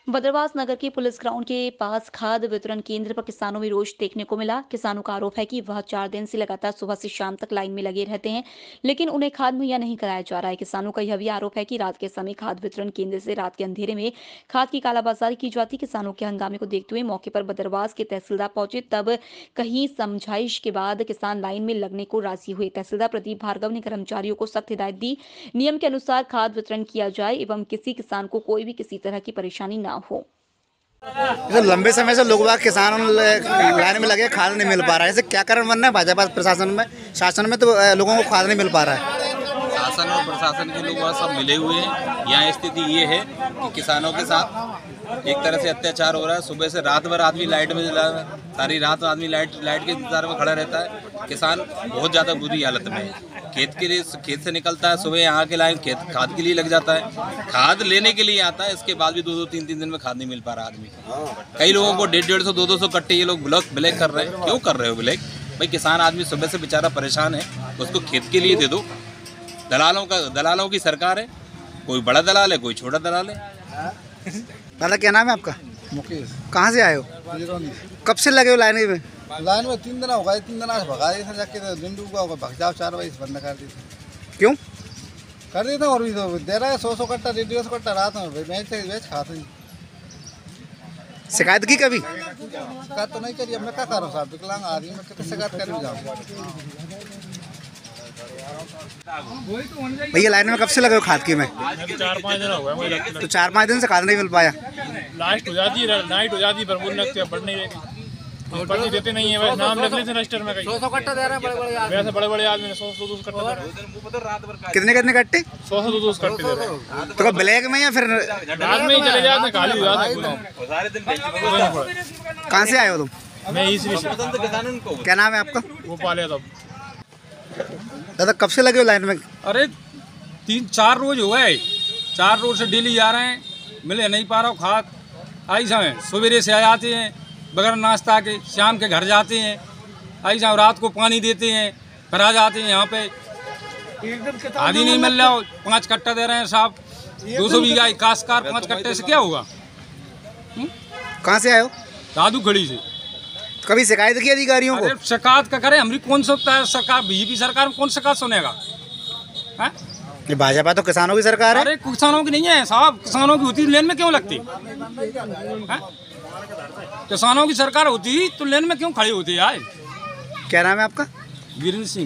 बदरवास नगर के police ground के पास खाद वितरण केंद्र पर किसानों में रोष देखने को मिला। किसानों का आरोप है कि वह 4 दिन से लगातार सुबह से शाम तक लाइन में लगे रहते हैं, लेकिन उन्हें खाद मुहैया नहीं कराया जा रहा है। किसानों का यह भी आरोप है कि रात के समय खाद वितरण केंद्र से रात के अंधेरे में खाद की कालाबाजारी की जाती। किसानों के हंगामे को देखते हुए मौके पर बदरवास के तहसीलदार पहुंचे, तब कहीं समझाइश के बाद किसान लाइन में लगने को राजी हुए। तहसीलदार प्रदीप भार्गव ने कर्मचारियों को सख्त हिदायत दी, नियम के अनुसार खाद वितरण किया जाए एवं किसी किसान को कोई भी किसी तरह की परेशानी ना हो। तो लंबे समय से लोग किसान लाइन में लगे, खाद नहीं मिल पा रहा है। ऐसे क्या कारण बनना है भाजपा प्रशासन में, शासन में तो लोगों को खाद नहीं मिल पा रहा है। शासन और प्रशासन के लोग वहाँ सब मिले हुए हैं। यहाँ स्थिति ये है कि किसानों के साथ एक तरह से अत्याचार हो रहा है। सुबह से रात भर आदमी लाइट में जला, सारी रात आदमी लाइट के इंतजार में खड़ा रहता है। किसान बहुत ज़्यादा बुरी हालत में है। खेत से निकलता है, सुबह यहाँ के लाइन खेत खाद के लिए लग जाता है, खाद लेने के लिए आता है। इसके बाद भी 2-3 दिन में खाद नहीं मिल पा रहा आदमी। कई लोगों को 150-150, 200 कट्टे ये लोग ब्लैक कर रहे हैं। क्यों कर रहे हो ब्लैक? भाई किसान आदमी सुबह से बेचारा परेशान है, उसको खेत के लिए दे दो। दलालों की सरकार है, कोई बड़ा दलाल है, कोई छोटा दलाल है। दादा क्या नाम है आपका? मुकेश। कहाँ से आए हो? कब से लगे हो लाइन में? लाइन में 3 दिन हो गए, 3 दिन आज भगा दी था जाके, तो दिन डूबा होगा, भग जाओ 4 बजे बंद कर दी थी। क्यों कर दी था? और भी तो दे रहा है 100 कट्टा, 150 कट्टा रात में बेच खाते हैं। शिकायत की कभी? शिकायत तो नहीं करी। अब मैं क्या करूँ साहब, विकलांग आदमी, मैं कितने शिकायत कर भी जाऊँ। भैया लाइन में कब से लगे हो खाद की में? 4-5 दिन हो गए मुझे लगता है। तो 4-5 दिन से खाद नहीं मिल पाया। लास्ट हो जाती है, नाइट हो जाती है, पर बोल लगती है बढ़ नहीं रही। पर्ची देते नहीं है, वैसे नाम लिख लेते रजिस्टर में। कहीं 100 कट्टा दे रहे हैं वैसे बड़े आदमी 100-200 कट्टा दे रहे हैं। कितने कट्टे? 100-200 कट्टे दे रहे हैं। तो कब ब्लैक में या फिर रात में ही चले जाते हैं, खाली हो जाते हैं। कहाँ से आए हो तुम? मैं इसी से। क्या नाम है आपका? गोपाल यादव। दादा कब से लगे हो लाइन में? अरे 3-4 रोज हो गए, 4 रोज से डेली जा रहे हैं, मिले नहीं पा रहा हूँ खाद। ऐसा है सवेरे से आ जाते हैं बगैर नाश्ता के, शाम के घर जाते हैं, ऐसा रात को पानी देते हैं, फिर आ जाते हैं यहाँ पे। खाद ही नहीं मिल रहा। 5 कट्टा दे रहे हैं साहब, 200 बीघा काशकार, 5 कट्टे से क्या होगा? कहाँ से आए हो? दादू खड़ी से। कभी शिकायत की अधिकारियों को? अरे शिकायत का करें, हमारी कौन सुनता है सरकार? बीजेपी सरकार में कौन शिकायत सुनेगा? है ये भाजपा तो किसानों की सरकार है। अरे किसानों की नहीं है साहब, किसानों की होती लेन में क्यों लगती है? किसानों की सरकार होती तो लेन में क्यों खड़ी होती है? क्या नाम है आपका? वीरेंद्र सिंह।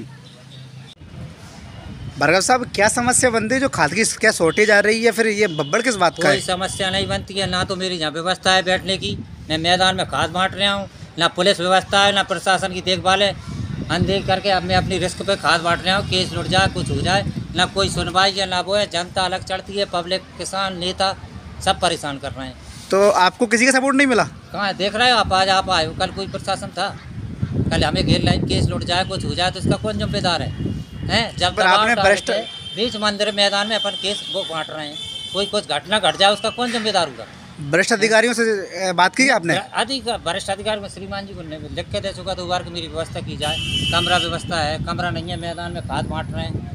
भार्गव साहब क्या समस्या बनती है, जो खाद की क्या शॉर्टेज आ रही है, फिर ये बब्बड़ किस बात का है? कोई समस्या नहीं बनती है। ना तो मेरी यहाँ व्यवस्था है बैठने की, मैं मैदान में खाद बांट रहा हूँ, ना पुलिस व्यवस्था है, ना प्रशासन की देखभाल है। अनदेख करके अब मैं अपनी रिस्क पे खाद बांट रहा हूँ। केस लुट जाए, कुछ हो जाए, ना कोई सुनवाई है ना वो है। जनता अलग चढ़ती है, पब्लिक, किसान, नेता सब परेशान कर रहे हैं। तो आपको किसी का सपोर्ट नहीं मिला? कहाँ है? देख रहे हो आप, आज आप आए हो, कल कोई प्रशासन था? कल हमें घेर लाइन, केस लुट जाए, कुछ हो जाए तो इसका कौन जिम्मेदार है? जब पर आपने भ्रष्ट बीच मंदिर मैदान में अपन केस वो बांट रहे हैं, कोई कुछ घटना घट जाए उसका कौन जिम्मेदार होगा? वरिष्ठ अधिकारियों से बात की आपने? वरिष्ठ अधिकारी में श्रीमान जी को लिख के दे चुका 2 बार की मेरी व्यवस्था की जाए। कमरा व्यवस्था है, कमरा नहीं है, मैदान में खाद बांट रहे हैं।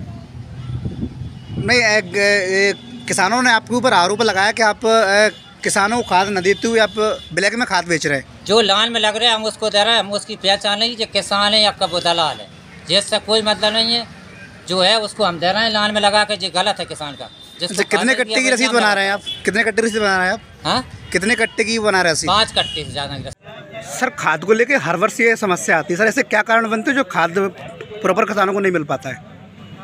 नहीं, किसानों ने आपके ऊपर आरोप लगाया कि आप किसानों को खाद न देते हुए आप ब्लैक में खाद बेच रहे हैं। जो लाइन में लग रहे हैं हम उसको दे रहे हैं, हम उसकी पहचान नहीं जो किसान है या कब दलाल है, जिससे कोई मतलब नहीं है। जो है उसको हम दे रहे हैं लाइन में लगा के, जो गलत है किसान का। कितने कट्टे की रसीद बना रहे हैं आप? कितने कट्टे रसीद बना रहे हैं आप? हाँ, कितने कट्टे की बना रहे हैं? 5 कट्टे से ज़्यादा की रसीद। सर खाद को लेके हर वर्ष ये समस्या आती है सर, ऐसे क्या कारण बनते हैं जो खाद प्रॉपर किसानों को नहीं मिल पाता है?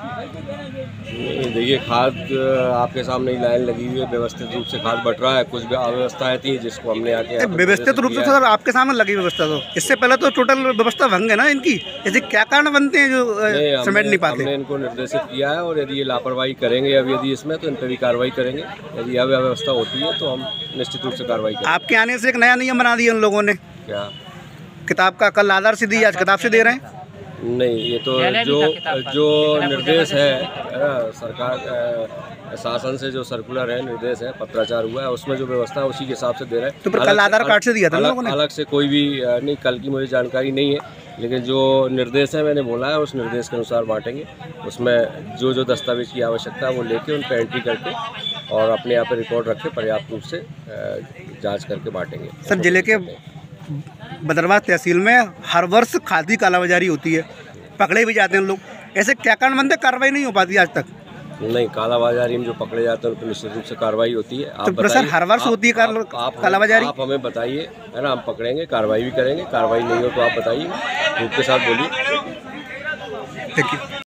देखिए, खाद आपके सामने ही लाइन लगी हुई है, व्यवस्थित रूप से खाद बट रहा है। कुछ भी अव्यवस्थाएं थी जिसको हमने आके व्यवस्थित रूप से सर आपके सामने लगी व्यवस्था, तो इससे पहले तो टोटल व्यवस्था भंग है ना इनकी। ऐसे क्या कारण बनते हैं जो समेट नहीं पाते? हमने इनको निर्देशित किया है, और यदि ये लापरवाही करेंगे अब यदि इसमें, तो इन पर भी कार्रवाई करेंगे। यदि अव्यवस्था होती है तो हम निश्चित रूप से कार्रवाई करेंगे। आपके आने से एक नया नियम बना दिया उन लोगों ने। क्या? किताब का कल आधार से दी, आज किताब से दे रहे हैं? नहीं, ये तो जो निर्देश है सरकार शासन से, जो सर्कुलर है, निर्देश है, पत्राचार हुआ है, उसमें जो व्यवस्था है उसी के हिसाब से दे रहे हैं। तो कल आधार कार्ड से दिया था लोगों ने? अलग से कोई भी नहीं, कल की मुझे जानकारी नहीं है, लेकिन जो निर्देश है मैंने बोला है उस निर्देश के अनुसार बांटेंगे। उसमें जो दस्तावेज की आवश्यकता है वो लेके उन पर एंट्री करके और अपने यहाँ पे रिकॉर्ड रखे, पर्याप्त रूप से जांच करके बांटेंगे। सर, जिले के बदरवा तहसील में हर वर्ष खाद की कालाबाजारी होती है, पकड़े भी जाते हैं लोग, ऐसे क्या कारण बनते, कार्रवाई नहीं हो पाती आज तक? नहीं, कालाबाजारी में जो पकड़े जाते हैं उन पर निश्चित रूप से कार्रवाई होती है। आप तो सर, हर वर्ष होती है कालाबाजारी? आप हमें बताइए, है ना, हम पकड़ेंगे, कार्रवाई भी करेंगे। कार्रवाई नहीं हो तो आप बताइए, ग्रुप के साथ बोलिए। ठीक है।